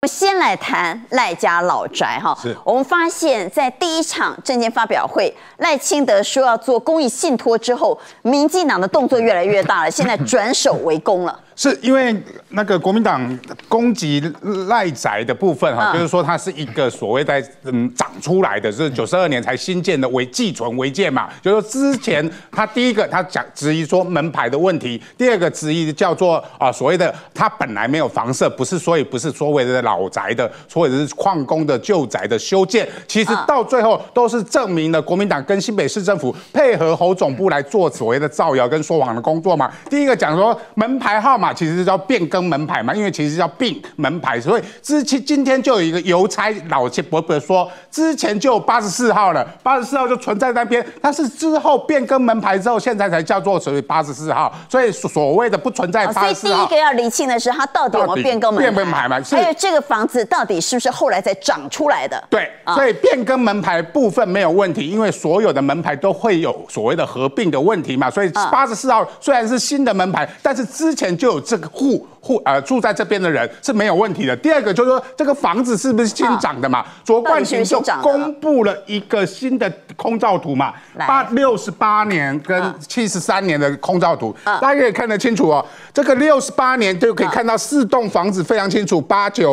先来谈赖家老宅哈，我们发现，在第一场政见发表会，赖清德说要做公益信托之后，民进党的动作越来越大了，现在转守为攻了。 是因为那个国民党攻击赖宅的部分哈，就是说它是一个所谓在长出来的，是92年才新建的寄存违建嘛，就是说之前他第一个他质疑说门牌的问题，第二个质疑叫做所谓的他本来没有房舍，所以不是所谓的老宅的，或者是矿工的旧宅的修建，其实到最后都是证明了国民党跟新北市政府配合侯总部来做所谓的造谣跟说谎的工作嘛。第一个讲说门牌号码其实叫变更门牌嘛，因为其实叫并门牌，所以今天就有一个邮差老伯伯说，之前就有84号了，84号就存在那边，但是之后变更门牌之后，现在才叫做所谓84号，所以所谓的不存在84号。 所以第一个要厘清的是，它到底有没有变更门牌嘛？ 还有这个房子到底是不是后来才长出来的？ 对，所以变更门牌部分没有问题，因为所有的门牌都会有所谓的合并的问题嘛，所以84号虽然是新的门牌，但是之前就有这个住在这边的人是没有问题的。第二个就是说，这个房子是不是新长的嘛？卓冠廷就公布了一个新的空照图嘛，68年跟73年的空照图，大家可以看得清楚哦。这个68年就可以看到4栋房子非常清楚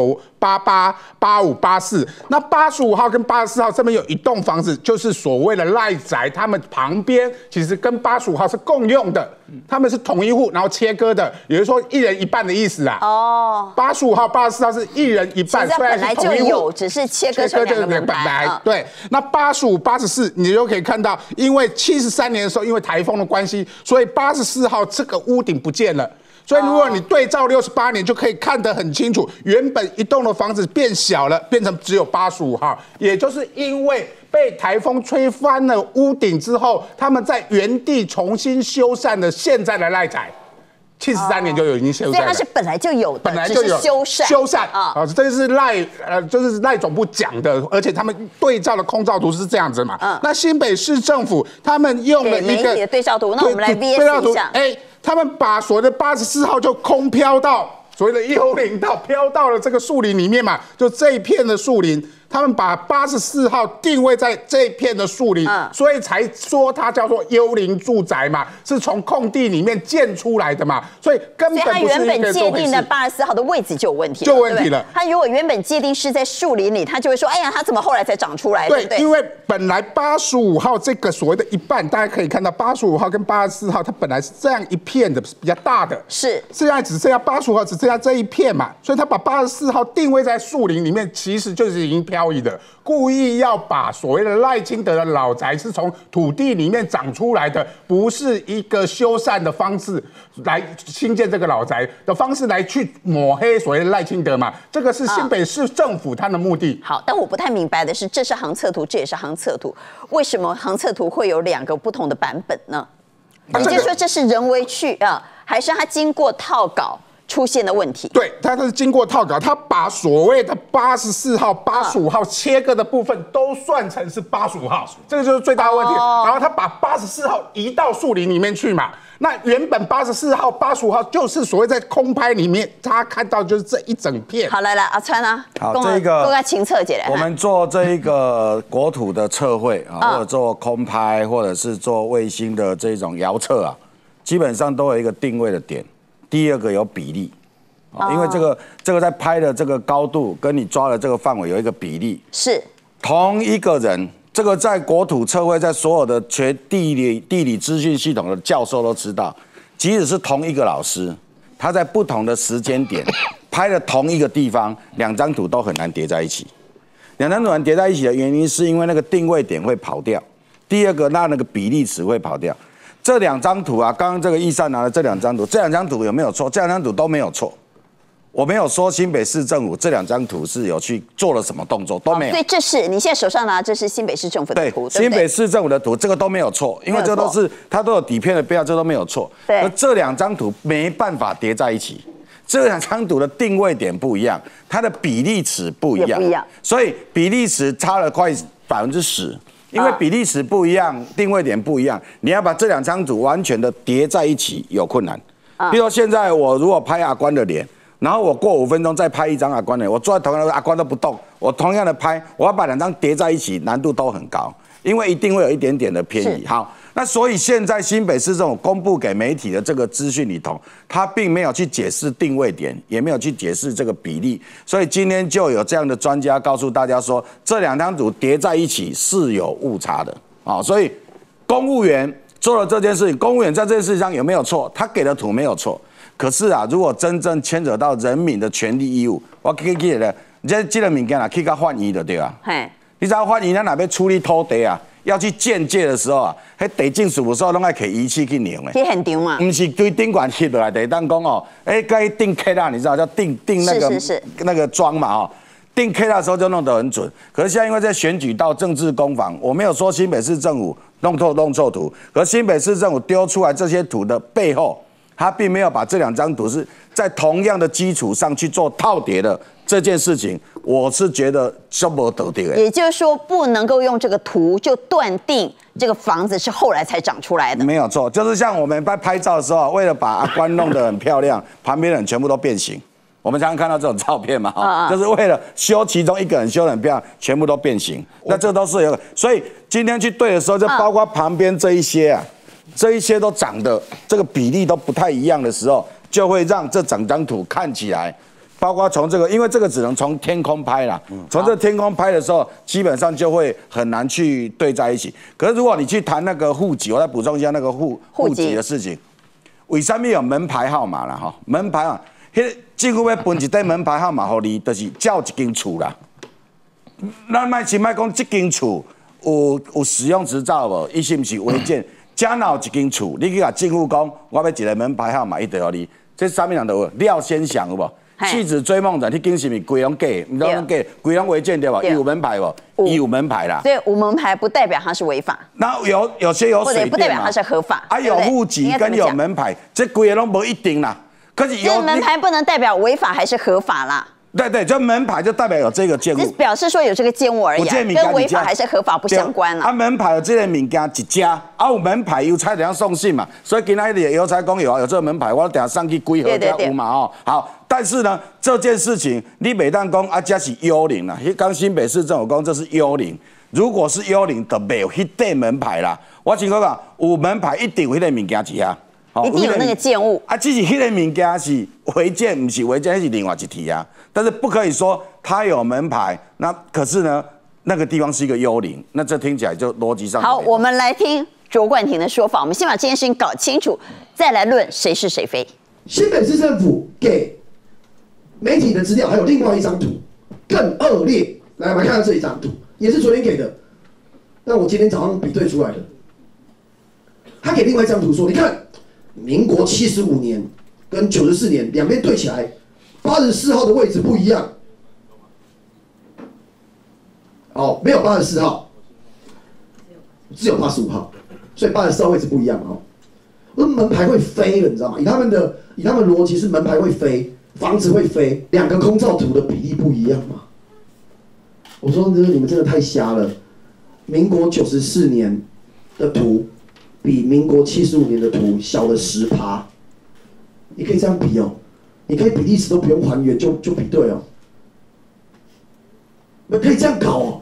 ，89、88、85、84。那85号跟84号这边有一栋房子，就是所谓的赖宅，他们旁边其实跟85号是共用的，他们是同一户，然后切割的，也就是说1人1半的意思啊。哦，85号、84号是1人1半，虽然是同一户， 只是切割成2个门牌。 对，那85、84你就可以看到，因为73年的时候，因为台风的关系，所以84号这个屋顶不见了。所以，如果你对照68年，就可以看得很清楚，原本一栋的房子变小了，变成只有85号，也就是因为被台风吹翻了屋顶之后，他们在原地重新修缮了现在的赖宅。73年就已经修缮了， 所以它是本来就有的， 本来就有修缮啊，这个是就是赖总部讲的，而且他们对照的空照图是这样子嘛。那新北市政府他们用了一个对照图，那我们来 VS 一下。 他们把所谓的84号就空飘到所谓的幽灵道，飘到了这个树林里面嘛，就这一片的树林。他们把84号定位在这一片的树林，所以才说它叫做幽灵住宅嘛，是从空地里面建出来的嘛，所以根本不是一个所以它原本界定的84号的位置就有问题， 了。 它如果原本界定是在树林里，他就会说，哎呀，它怎么后来才长出来？ 对，因为本来85号这个所谓的一半，大家可以看到85号跟84号，它本来是这样一片的，比较大的，现在只剩下85号，只剩下这一片嘛，所以他把84号定位在树林里面，其实就是已经漂移的，故意要把所谓的赖清德的老宅是从土地里面长出来的，不是一个修缮的方式来新建这个老宅的方式来去抹黑所谓的赖清德嘛，这个是新北市政府它的目的。 好，但我不太明白的是，这是航测图，这也是航测图，为什么航测图会有2个不同的版本呢？你就说这是人为还是它经过套稿出现的问题？ 对，它是经过套稿，它把所谓的84号、85号切割的部分都算成是85号，这个就是最大的问题。然后他把84号移到树林里面去嘛，那原本84号、85号就是所谓在空拍里面，他看到就是这一整片。 好，来阿川啊， 好，这个都在清测起来。 我们做这一个国土的测绘啊，或者做空拍，或者是做卫星的这种遥测啊，基本上都有一个定位的点。第二个有比例，因为这个在拍的这个高度跟你抓的这个范围有一个比例， 是同一个人，这个在国土测绘，在所有的学地理资讯系统的教授都知道，即使是同一个老师，他在不同的时间点拍的同一个地方，2张图都很难叠在一起。2张图难叠在一起的原因，是因为那个定位点会跑掉，第二个那个比例尺会跑掉。这2张图啊，刚刚这个易善拿的这2张图，这2张图有没有错？这2张图都没有错。我没有说新北市政府这2张图是有去做了什么动作，都没有。 所以这是你现在手上拿，这是新北市政府的图， 对，新北市政府的图，这个都没有错，因为这都是它都有底片的标，这都没有错。对，而这2张图没办法叠在一起，这2张图的定位点不一样，它的比例尺不一样，所以比例尺差了快10%。因为比例尺不一样，定位点不一样，你要把这2张图完全的叠在一起有困难。比如说现在我如果拍阿关的脸， 然后我过5分钟再拍一张阿关的，我坐在同样的阿关都不动，我同样的拍，我要把2张叠在一起，难度都很高，因为一定会有一点点的偏移。好，那所以现在新北市政府公布给媒体的这个资讯里头，他并没有去解释定位点，也没有去解释这个比例，所以今天就有这样的专家告诉大家说，这2张图叠在一起是有误差的。好，所以公务员做了这件事情，公务员在这件事情上有没有错？他给的图没有错。可是啊，如果真正牵扯到人民的权利义务，我记得这个物件啊，去到法院就对啊。你知道法院咱哪边处理土地啊，要去鉴界的时候啊，迄地政事务所拢爱摕仪器去量的。 去现场嘛？ 不是对顶管翕落来的，当讲哦，该定 K 啦，你知道叫定那个桩嘛哦。定 K 的时候就弄得很准，可是现在因为在选举到政治攻防，我没有说新北市政府弄错图，可新北市政府丢出来这些图的背后，他并没有把这2张图是在同样的基础上去做套叠的这件事情，我是觉得就没得定。 也就是说，不能够用这个图就断定这个房子是后来才长出来的。 没有错，就是像我们在拍照的时候，为了把阿关弄得很漂亮，旁边的人全部都变形。我们常常看到这种照片嘛，就是为了修其中一个人修得很漂亮，全部都变形。那这都是有，所以今天去对的时候，就包括旁边这一些啊，这一些都长得这个比例都不太一样的时候，就会让这整张图看起来，包括从这个，因为这个只能从天空拍啦，从这天空拍的时候，基本上就会很难去对在一起。可是如果你去谈那个户籍，我再补充一下那个户籍的事情，为什么有门牌号码啦？哈，门牌啊。政府要分一块门牌号码给你，就是照一间厝啦。咱先莫讲这间厝有使用执照无？伊是不是违建？假若有一间厝，你去甲政府讲，我要一个门牌号码，伊就给你。这啥物人都有，廖先祥有无？戏子追梦人，迄间是不是规拢假？唔知拢假，规拢违建对吧？有门牌无？有门牌啦。 所以无门牌不代表它是违法。 那有些有水电嘛， 不代表它是合法。 有户籍跟有门牌，这规个拢无一定啦。可是这门牌不能代表违法还是合法啦。 对，就门牌就代表有这个建物， 只表示说有这个建物而已，跟违法还是合法不相关啦。 门牌有这个物件一家，有门牌邮差怎样送信嘛？所以今天的邮差讲有这个门牌，我等下上去规盒才有嘛哦。好，但是呢，这件事情你每当讲啊，这是幽灵啦，刚新北市政府讲这是幽灵，如果是幽灵，就没有迄块门牌啦。我请讲有门牌一定有迄个物件一下。 一定有那个建物啊，只是迄个物件是违建，不是违建，那是另外一题啊。但是不可以说它有门牌，那可是呢，那个地方是一个幽灵，那这听起来就逻辑上好。我们来听卓冠廷的说法，我们先把这件事情搞清楚，再来论谁是谁非。 新北市政府给媒体的资料还有另外一张图，更恶劣。来，我们看到这一张图，也是昨天给的，那我今天早上比对出来的。他给另外一张图说，你看。民国75年跟94年两边对起来，84号的位置不一样。哦，没有84号，只有85号，所以84号位置不一样哦。那门牌会飞了，你知道吗？以他们逻辑是门牌会飞，房子会飞，两个空照图的比例不一样嘛。我说你们真的太瞎了。民国94年的图。比民国75年的图小了10%，你可以这样比哦，你可以比历史都不用还原就比对哦，你可以这样搞哦，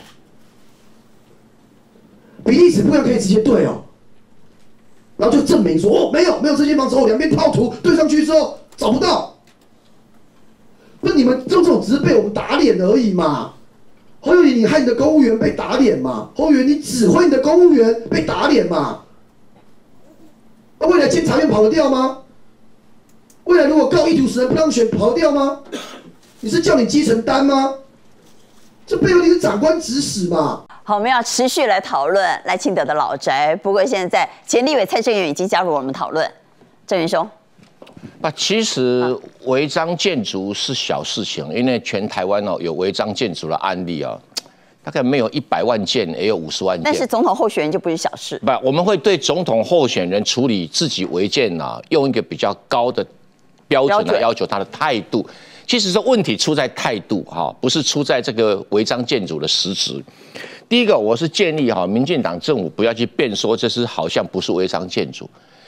比历史不一样可以直接对哦，然后就证明说哦没有这间房子哦，两边套图对上去之后找不到，不是你们这种只是被我们打脸而已嘛。侯友宜，你害你的公务员被打脸嘛？侯友宜，你指挥你的公务员被打脸嘛？那未来监察院跑得掉吗？未来如果告意图使人不当选，跑得掉吗？你是叫你基层担吗？这背后你是长官指使嘛？ 好，我们要持续来讨论赖清德的老宅。不过现在前立委蔡正元已经加入我们讨论。正元兄， 其实违章建筑是小事情，因为全台湾有违章建筑的案例啊。大概没有100万件，也有50万件。 但是总统候选人就不是小事。 不，我们会对总统候选人处理自己违建用一个比较高的标准来要求他的态度。其实这问题出在态度不是出在这个违章建筑的实质。第一个，我是建议民进党政府不要去辩说这是好像不是违章建筑，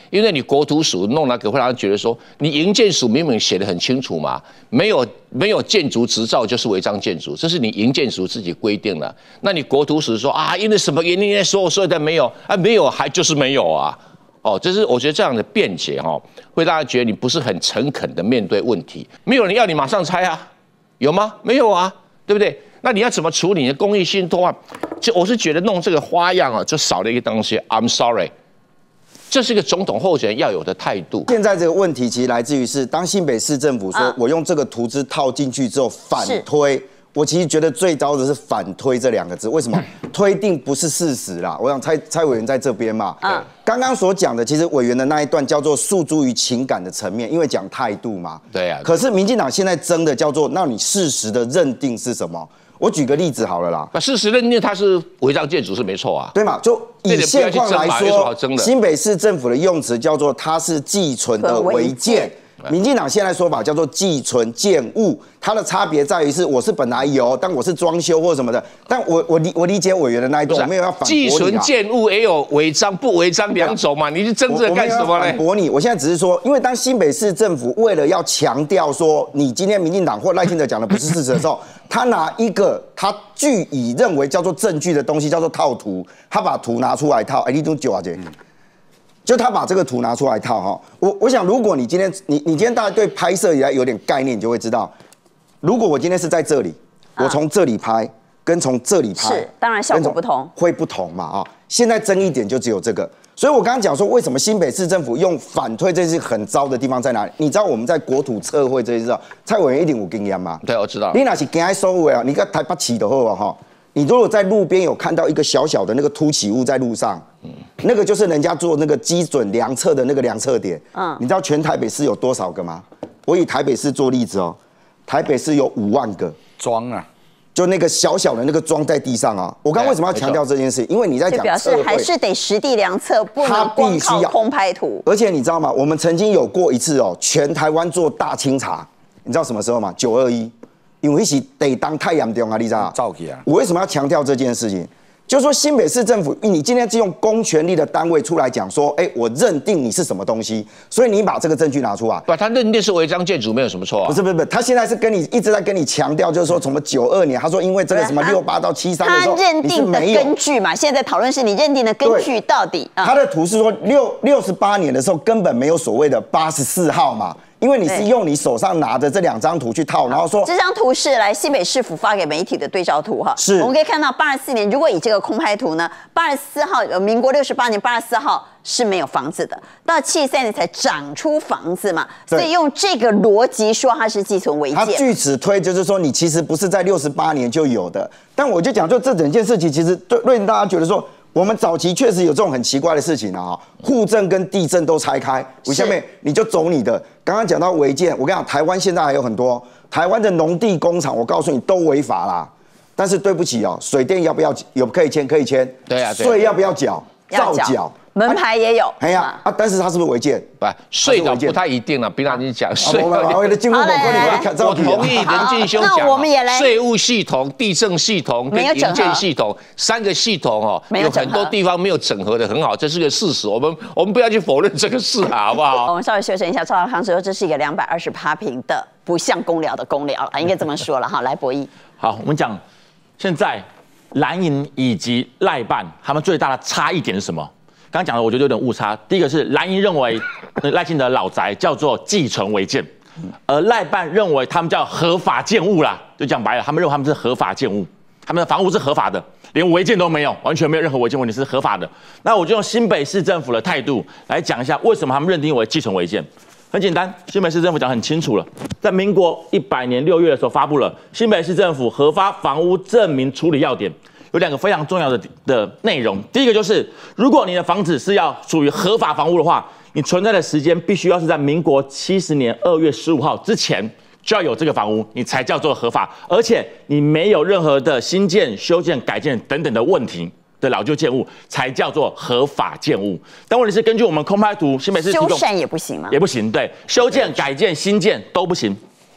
因为你国土署弄那个会让人觉得说，你营建署明明写得很清楚嘛，没有建筑执照就是违章建筑，这是你营建署自己规定的。那你国土署说啊，因为什么原因所有的没有啊，没有还就是没有啊。这是我觉得这样的辩解会让人觉得你不是很诚恳的面对问题。没有人要你马上拆啊，有吗？没有啊，对不对？那你要怎么处理你的公益信托啊？就我是觉得弄这个花样就少了一个东西。I'm sorry， 这是个总统候选人要有的态度。 现在这个问题其实来自于是，当新北市政府说我用这个图资套进去之后反推，我其实觉得最糟的是反推这2个字。为什么？推定不是事实啦。我想蔡委员在这边嘛，刚刚所讲的，其实委员的那一段叫做诉诸于情感的层面，因为讲态度嘛。 对啊。 可是民进党现在争的叫做，那你事实的认定是什么？我举个例子好了啦。 事实认定它是违章建筑是没错啊。 对嘛？就以现况来说，新北市政府的用词叫做它是寄存的违建。民进党现在说法叫做寄存建物，它的差别在于是我是本来有，但我是装修或什么的。但我理解委员的那一段，我没有要反驳你。 寄存建物也有违章不违章2种嘛？你是争这干什么呢？ 反驳你，我现在只是说，因为当新北市政府为了要强调说你今天民进党或赖清德讲的不是事实的时候，他拿一个他据以认为叫做证据的东西叫做套图，他把图拿出来套，你都9啊姐。就他把这个图拿出来套我想如果你今天你今天大概对拍摄也有点概念，你就会知道，如果我今天是在这里，我从这里拍跟从这里拍， 是当然效果不同， 会不同嘛现在争议点就只有这个，所以我刚刚讲说为什么新北市政府用反推这是很糟的地方在哪里？你知道我们在国土测绘这些知道，蔡委员一定有经验嘛？ 对，我知道。 你哪是行在收尾你看台北市的话你如果在路边有看到一个小小的那个凸起物在路上，那个就是人家做那个基准量测的那个量测点。你知道全台北市有多少个吗？我以台北市做例子台北市有5万个桩啊，就那个小小的那个桩在地上我刚为什么要强调这件事？因为你在讲测绘， 表示还是得实地量测，不能光靠空拍图。 而且你知道吗？我们曾经有过一次全台湾做大清查，你知道什么时候吗？921。因为是得当太阳重你知道？我为什么要强调这件事情？就是说新北市政府，你今天是用公权力的单位出来讲说，我认定你是什么东西，所以你把这个证据拿出来。 不，他认定是违章建筑没有什么错不是，他现在是一直在跟你强调，就是说什么92年，他说因为这个什么68到73的时候， 他认定的根据嘛，现在讨论是你认定的根据到底。 他的图是说68年的时候根本没有所谓的84号嘛。因为你是用你手上拿着这2张图去套，然后说这张图是来新北市府发给媒体的对照图是， 我们可以看到84年，如果以这个空拍图呢，84号民国68年84号是没有房子的，到73年才长出房子嘛，所以用这个逻辑说它是寄存违建。 他据此推就是说你其实不是在68年就有的，但我就讲就这整件事情其实对大家觉得说。我们早期确实有这种很奇怪的事情户政跟地政都拆开，我下面你就走你的。刚刚讲到违建，我跟你讲，台湾现在还有很多台湾的农地工厂，我告诉你都违法啦。但是对不起水电要不要有可以签可以签， 对啊， 税要不要缴？照缴。 门牌也有， 但是它是不是违建？ 不，税倒不太一定了。比方你讲税， 我同意任进兄讲， 我们也来税务系统、地政系统跟营建系统3个系统有很多地方没有整合的很好，这是个事实。我们不要去否认这个事好不好？ 我们稍微修正一下，赵少康说这是一个228坪的不像公寮的公寮了，应该这么说了来博弈。 好，我们讲现在蓝营以及赖办他们最大的差异点是什么？刚刚讲的我觉得有点误差。第一个是蓝营认为赖清德老宅叫做寄存违建，而赖办认为他们叫合法建物啦，就讲白了，他们认为他们是合法建物，他们的房屋是合法的，连违建都没有，完全没有任何违建问题，是合法的。那我就用新北市政府的态度来讲一下，为什么他们认定为寄存违建。很简单，新北市政府讲很清楚了，在民国100年6月的时候发布了新北市政府核发房屋证明处理要点。有2个非常重要的内容，第一个就是，如果你的房子是要属于合法房屋的话，你存在的时间必须要是在民国70年2月15号之前就要有这个房屋，你才叫做合法，而且你没有任何的新建、修建、改建等等的问题的老旧建物，才叫做合法建物。但问题是，根据我们空拍图，新北市修缮也不行吗？ 也不行，对，修建、改建、新建都不行。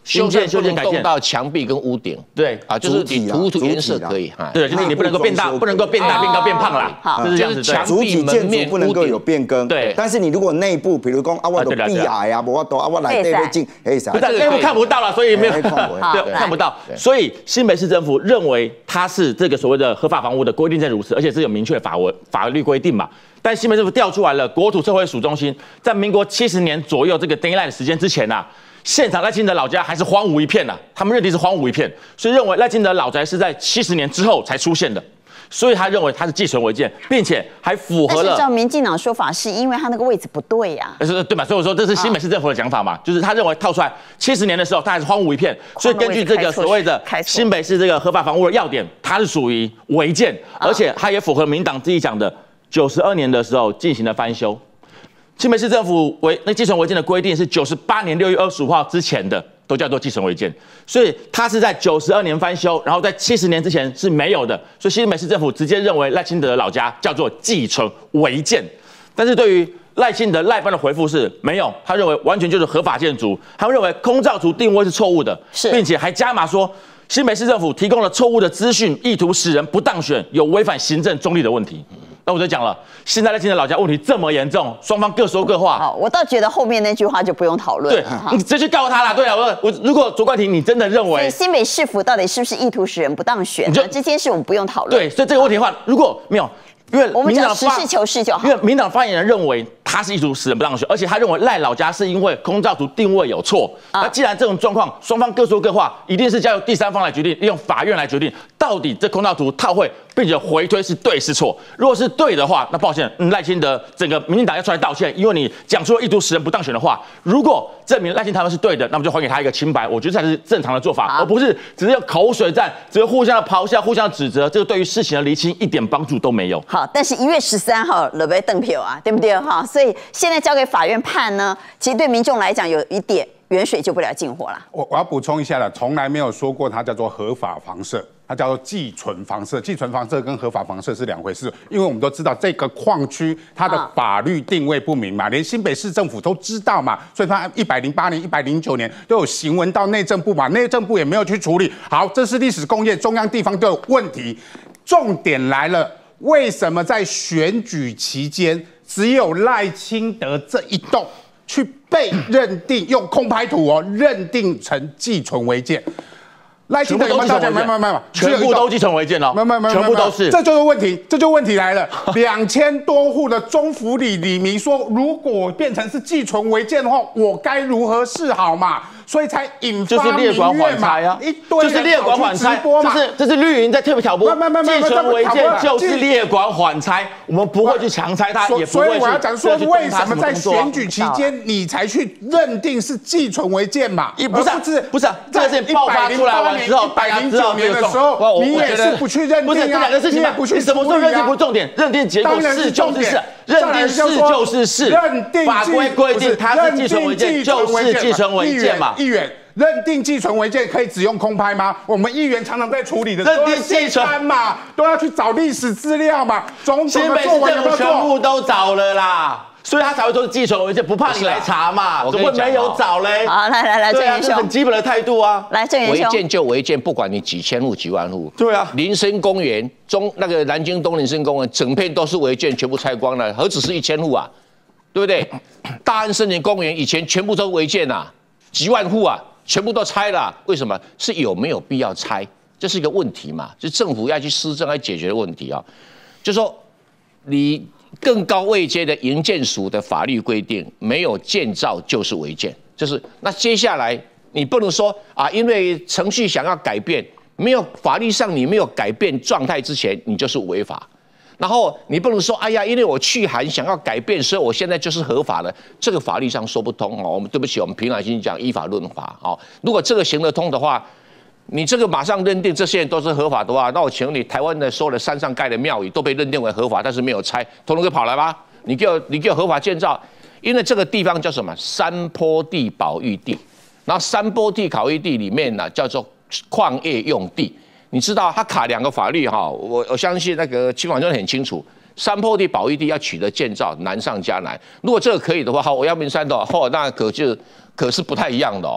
修缮不能动到墙壁跟屋顶。 对啊，就是你涂颜色可以哈。 对，就是你不能够变大，不能够变大、变高、变胖啦。 好， 就是这样子。 墙主体建筑不能够有变更。 对， 但是你如果内部，比如讲啊，我的壁癌啊，我来对进，可以啥？ 不是内部看不到了，所以没有对看不到。所以新北市政府认为它是这个所谓的合法房屋的规定在如此，而且是有明确法律规定嘛。但新北市政府调出来了，国土测绘署中心在民国70年左右这个 deadline 的时间之前呐。现场赖清德老家还是荒芜一片呐，他们认定是荒芜一片，所以认为赖清德老宅是在70年之后才出现的，所以他认为他是寄存违建，并且还符合了。 但是照民进党说法，是因为他那个位置不对呀， 对嘛？所以我说这是新北市政府的讲法嘛，就是他认为套出来70年的时候，他还是荒芜一片，所以根据这个所谓的新北市这个合法房屋的要点，它是属于违建，而且它也符合民党自己讲的92年的时候进行了翻修。新北市政府寄存违建的规定是98年6月25号之前的都叫做寄存违建，所以它是在92年翻修，然后在70年之前是没有的，所以新北市政府直接认为赖清德的老家叫做寄存违建。但是对于赖清德赖办的回复是没有，他认为完全就是合法建筑，他认为空照图定位是错误的，并且还加码说新北市政府提供了错误的资讯，意图使人不当选，有违反行政中立的问题。那我就讲了，现在赖清德老家问题这么严重，双方各说各话。 好，我倒觉得后面那句话就不用讨论。 对，你直接去告他啦。对啊，我如果卓冠廷你真的认为， 新北市府到底是不是意图使人不当选呢？这件事我们不用讨论。 对，所以这个问题的话，如果没有，因为我们讲实事求是就好。 因为民党发言人认为他是意图使人不当选，而且他认为赖老家是因为空照图定位有错。那既然这种状况，双方各说各话，一定是交由第三方来决定，利用法院来决定到底这空照图套会，并且回推是对是错。如果是对的话，那抱歉，赖清德整个民进党要出来道歉，因为你讲出了意图使人不当选的话。如果证明赖清德他们是对的，那么就还给他一个清白，我觉得这才是正常的做法，而不是只是用口水战，只是互相的咆哮、互相的指责，这个对于事情的厘清一点帮助都没有。 好，但是1月13号了被登票啊，对不对哈？所以现在交给法院判呢，其实对民众来讲有一点远水救不了近火啦。 我要补充一下了，从来没有说过它叫做合法房舍，它叫做寄存房舍。寄存房舍跟合法房舍是两回事，因为我们都知道这个矿区它的法律定位不明嘛，连新北市政府都知道嘛，所以它108年、109年都有行文到内政部嘛，内政部也没有去处理。好，这是历史工业，中央地方都有问题。重点来了，为什么在选举期间只有赖清德这一栋去被认定用空拍图认定成寄存违建？赖清德有没有道歉？没有， 全部都寄存违建哦， 没有， 全部都是， 这就是问题，这就问题来了。2000多户的中福里里民说，如果变成是寄存违建的话，我该如何是好嘛？所以才引发就是列管缓拆啊， 一堆就是列管缓拆，这是绿营在特别挑拨，寄存违建就是列管缓拆，我们不会去强拆它，也不会去。所以我要讲说，为什么在选举期间你才去认定是寄存违建嘛？ 不是，这个事情爆发出来完之后，大家知道 109年的时候，你也是不去认定啊？ 不是这两个事情嘛？你什么时候认定不重点？认定结果是就是是，认定是就是是，法规规定它是寄存违建就是寄存违建嘛。 议员认定寄存违建可以只用空拍吗？我们议员常常在处理的认定寄存嘛，都要去找历史资料嘛。总统的作文有没有做？ 全部都找了啦。所以他才会说是寄存违建，不怕你来查嘛？怎么会没有找嘞？ 好，来，郑元兄， 很基本的态度啊。 来，郑元兄， 违建就违建，不管你几千户、几万户。 对啊， 林森公园那个南京东林森公园，整片都是违建，全部拆光了，何止是1000户啊？对不对？大安森林公园以前全部都违建啊，几万户啊，全部都拆了。为什么？是有没有必要拆？这是一个问题嘛，就政府要去施政来解决的问题啊。就说你更高位阶的营建署的法律规定，没有建造就是违建，就是那接下来你不能说啊，因为程序想要改变，没有法律上你没有改变状态之前，你就是违法。然后你不能说，哎呀，因为我去函想要改变，所以我现在就是合法的，这个法律上说不通哦。我们对不起，我们凭良心讲，依法论法哦。如果这个行得通的话，你这个马上认定这些人都是合法的话，那我请问你，台湾的所有的山上盖的庙宇都被认定为合法，但是没有拆，统统给跑来吧？你给我合法建造，因为这个地方叫什么？山坡地保育地，然后山坡地保育地里面呢叫做矿业用地。你知道它卡两个法律哈，我相信那个秦广真很清楚，山坡地保育地要取得建造难上加难。如果这个可以的话，好，我阳明山的那可是不太一样的哦。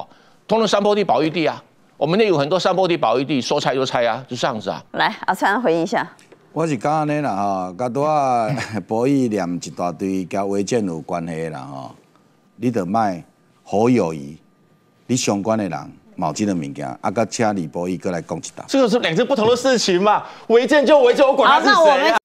通通山坡地保育地啊。我们那有很多山坡地保育地，说拆就拆啊，就这样子啊。 来，阿川回应一下。 我是讲安尼啦吼，甲拄啊保育念一大堆，甲违建有关系啦吼，你着卖好友谊，你相关的人冇这个物件，啊，甲请李博义过来讲一道。 这个是两件不同的事情嘛，违建就违建，我管他是谁啊。